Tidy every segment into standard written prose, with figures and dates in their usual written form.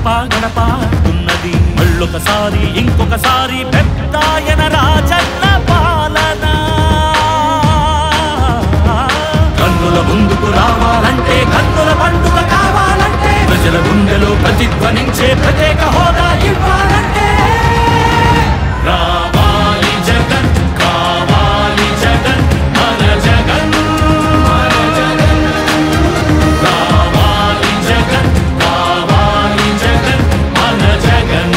గడప గడప ఉన్నది మళ్ళొకసారి ఇంకొకసారి పెద్దాయన రాజన్న పాలన కన్నుల ముందుకు రావాలంటే కన్నుల పండుగ కావాలంటే ప్రజల గుండెలో ప్రతిధ్వనించే ప్రత్యేక హోదా ఇవ్వాలంటే రావాలి జగన్ కావాలి జగన్ మన జగన్ రావాలి జగన్ కావాలి జగన్ మన జగన్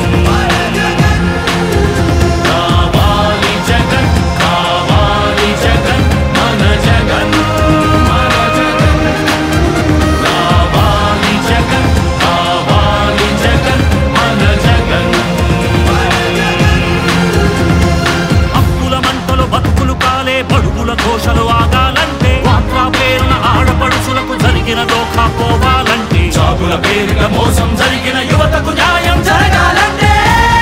రావాలి జగన్ కావాలి జగన్ మన జగన్ రావాలి జగన్ కావాలి జగన్ మన జగన్ అప్పుల మంటలు బతుకులు కాలే బడుగుల ఘోషలు ఆగాలంటే వాట్లా పేరున ఆడపడుచులకు జరిగిన దోఖా పోవాలంటే జాబుల పేరున మోసం జరిగిన యువతకు న్యాయం జరగాలంటే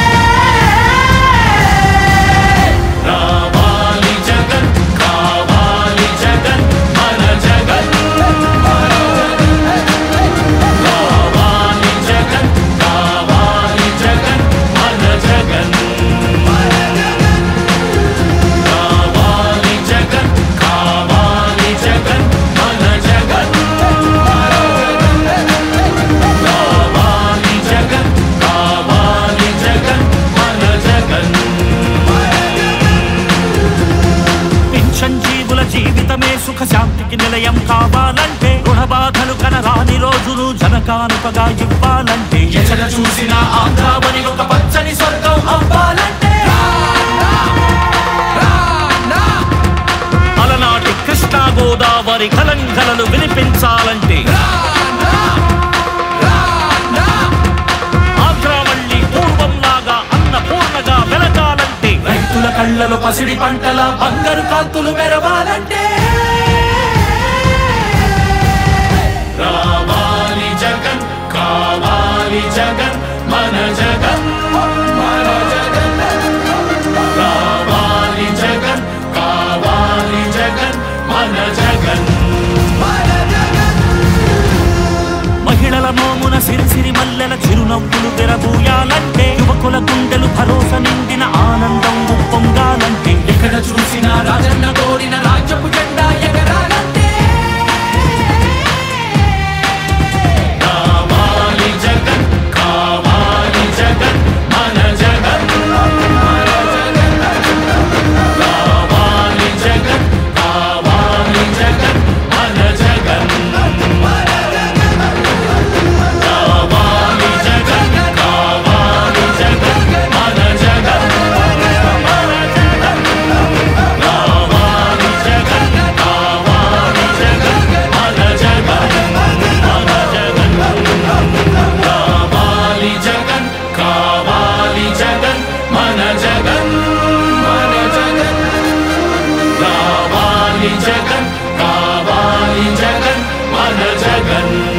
రావాలి జగన్ కావాలి జగన్ మన జగన్ రావాలి జగన్ కావాలి జగన్ మన జగన్ రావాలి జగన్ కావాలి జగన్ మన జగన్ రావాలి జగన్ కావాలి జగన్ మన జగన్ పింఛన్ జీవుల జీవితమే సుఖ శాంతికి నిలయం కావాలంటే రుణ బాధలు కనరాని రోజులు జనకానుకగా ఇవ్వాలంటే ఎక్కడ చూసినా ఆంధ్రావని ఒక పచ్చని స్వర్గం అవ్వాలంటే అలనాటి కృష్ణా గోదావరి కలంకలలు వినిపించాలంటే ఆంధ్రావళి పూర్వంలాగా అన్నపూర్ణగా వెలగాలంటే రైతుల కళ్ళలో పసిడి పంటల బంగారు కాంతులు మెరవాలంటే రావాలి జగన్ కావాలి జగన్ మన జగన్ రావాలి జగన్ కావాలి జగన్ మన జగన్ మహిళల మోమున సిరిసిరి మల్లెల చిరునవ్వులు తెరబూయాలంటే యువకుల గుండెలు భరోసా నిండిన ఆనందం ఉప్పొంగాలంటే ఎక్కడ చూసినా రాజన్న కోరిన రాజ్యపు జెండా ఎగరాలంటే రావాలి జగన్ కావాలి జగన్ మన జగన్ రావాలి జగన్ కావాలి జగన్ మన జగన్ రావాలి జగన్ కావాలి జగన్ మన జగన్ రావాలి జగన్ కావాలి జగన్ మన జగన్ రావాలి జగన్ కావాలి జగన్ మన జగన్ రావాలి జగన్ కావాలి జగన్ మన జగన్